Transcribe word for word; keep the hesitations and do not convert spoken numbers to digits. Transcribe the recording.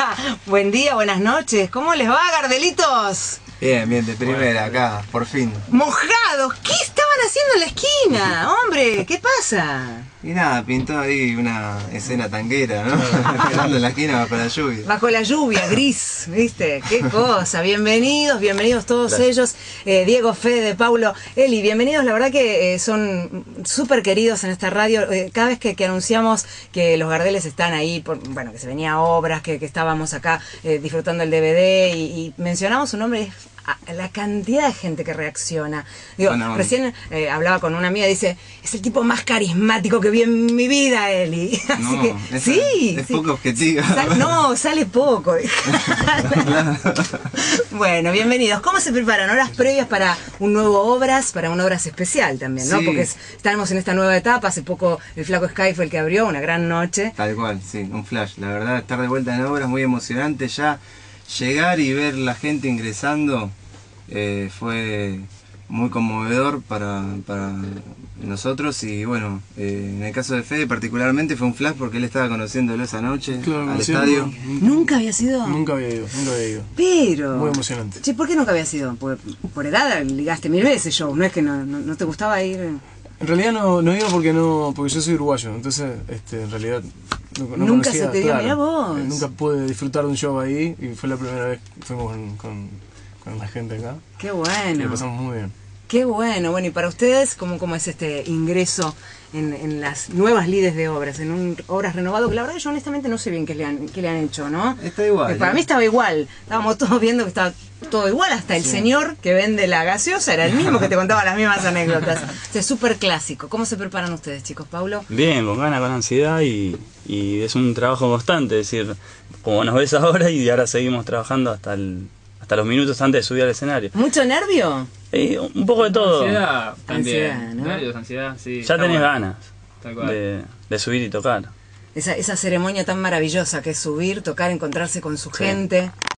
Buen día, buenas noches. ¿Cómo les va, Gardelitos? Bien, bien, de primera, acá, por fin. Mojados, ¿qué estaban haciendo en la esquina? Hombre, ¿qué pasa? Y nada, pintó ahí una escena tanguera, ¿no? Esperando en la esquina bajo la lluvia. Bajo la lluvia, gris, ¿viste? Qué cosa. Bienvenidos, bienvenidos todos Gracias. ellos. Eh, Diego, Fede, Paulo, Eli, bienvenidos. La verdad que eh, son súper queridos en esta radio. Eh, cada vez que, que anunciamos que los Gardeles están ahí, por, bueno, que se venía obras, que, que estábamos acá eh, disfrutando el D V D y, y mencionamos su nombre, la cantidad de gente que reacciona. Digo, bueno, recién eh, hablaba con una amiga y dice, es el tipo más carismático que vi en mi vida, Eli. Así no, que, es, sí, es sí. poco objetivo. Sal, no, sale poco. Bueno, bienvenidos. ¿Cómo se preparan? Horas previas para un nuevo Obras, para un Obras especial también, ¿no? Sí. Porque es, estamos en esta nueva etapa. Hace poco el Flaco Sky fue el que abrió, una gran noche. Tal cual, sí, un flash. La verdad, estar de vuelta en Obras, muy emocionante ya. Llegar y ver la gente ingresando eh, fue muy conmovedor para, para nosotros y bueno, eh, en el caso de Fede particularmente fue un flash porque él estaba conociéndolo esa noche claro, al estadio. ¿Nunca había sido? Nunca había ido, nunca había ido. Pero... Muy emocionante. Che, ¿por qué nunca había sido? Por, por edad ligaste mil veces show, no es que no, no, no te gustaba ir... En realidad no, no iba porque no porque yo soy uruguayo, entonces este, en realidad no, no nunca conocía, se te dio, claro, mirá vos. Eh, nunca pude disfrutar de un show ahí y fue la primera vez que fuimos con, con, con la gente acá. Qué bueno. Y lo pasamos muy bien. Qué bueno. Bueno, y para ustedes, ¿cómo, cómo es este ingreso en, en las nuevas lides de Obras, en un Obras renovado? Que la verdad yo honestamente no sé bien qué le han, qué le han hecho, ¿no? Está igual. Que para ¿eh? mí estaba igual. Estábamos todos viendo que estaba todo igual, hasta el sí. señor que vende la gaseosa era el mismo que te contaba las mismas anécdotas. O sea, es súper clásico. ¿Cómo se preparan ustedes, chicos? Paulo. Bien, con ganas, con ansiedad y, y es un trabajo constante, es decir, como nos ves ahora y ahora seguimos trabajando hasta el, hasta los minutos antes de subir al escenario. ¿Mucho nervio? Eh, un poco de todo. Ansiedad también. Ansiedad, ¿no? Nervios, ansiedad, sí. Ya tenés bueno. ganas de, de subir y tocar. Esa, esa ceremonia tan maravillosa que es subir, tocar, encontrarse con su sí. gente.